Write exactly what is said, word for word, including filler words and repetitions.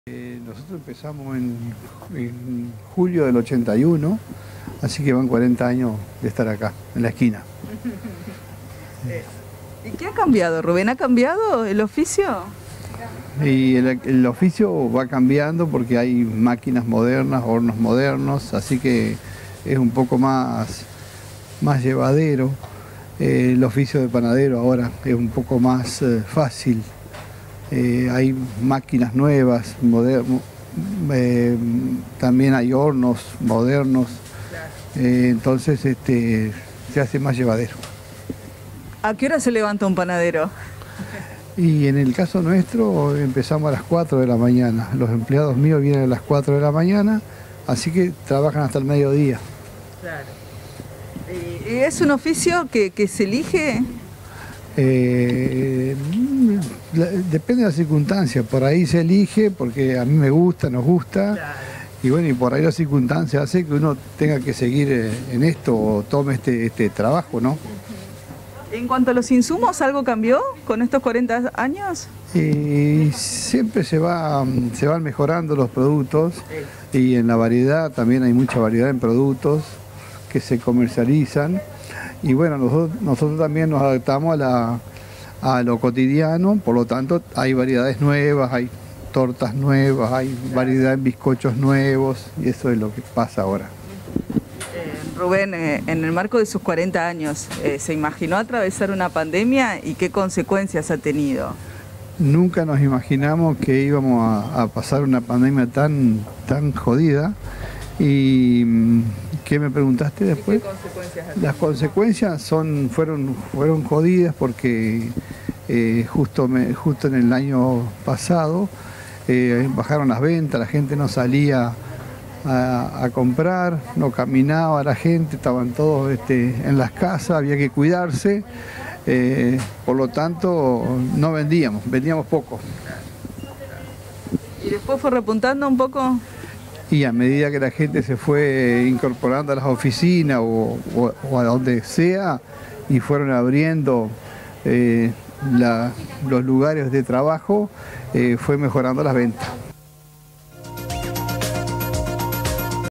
Eh, nosotros empezamos en, en julio del ochenta y uno, así que van cuarenta años de estar acá, en la esquina. ¿Y qué ha cambiado, Rubén? ¿Ha cambiado el oficio? Y el, el oficio va cambiando porque hay máquinas modernas, hornos modernos, así que es un poco más, más llevadero. Eh, el oficio de panadero ahora es un poco más eh, fácil. Eh, hay máquinas nuevas, moderno, eh, también hay hornos modernos, eh, entonces este, se hace más llevadero. ¿A qué hora se levanta un panadero? Y en el caso nuestro empezamos a las cuatro de la mañana, los empleados míos vienen a las cuatro de la mañana, así que trabajan hasta el mediodía. Claro. ¿Y es un oficio que, que se elige? Eh, depende de las circunstancias, por ahí se elige porque a mí me gusta, nos gusta, claro. Y bueno, y por ahí las circunstancias hace que uno tenga que seguir en esto o tome este, este trabajo, ¿no? En cuanto a los insumos, ¿algo cambió con estos cuarenta años? Y siempre se, va, se van mejorando los productos y en la variedad también hay mucha variedad en productos que se comercializan. Y bueno, nosotros, nosotros también nos adaptamos a, la, a lo cotidiano, por lo tanto hay variedades nuevas, hay tortas nuevas, hay variedad en bizcochos nuevos y eso es lo que pasa ahora. Eh, Rubén, eh, en el marco de sus cuarenta años, eh, ¿se imaginó atravesar una pandemia y qué consecuencias ha tenido? Nunca nos imaginamos que íbamos a, a pasar una pandemia tan, tan jodida. ¿Y qué me preguntaste después? ¿Qué consecuencias? Las consecuencias son, fueron, fueron jodidas porque eh, justo, me, justo en el año pasado eh, bajaron las ventas, la gente no salía a, a comprar, no caminaba la gente, estaban todos este, en las casas, había que cuidarse, eh, por lo tanto no vendíamos, vendíamos poco. ¿Y después fue repuntando un poco? Y a medida que la gente se fue incorporando a las oficinas o, o, o a donde sea y fueron abriendo eh, la, los lugares de trabajo, eh, fue mejorando las ventas.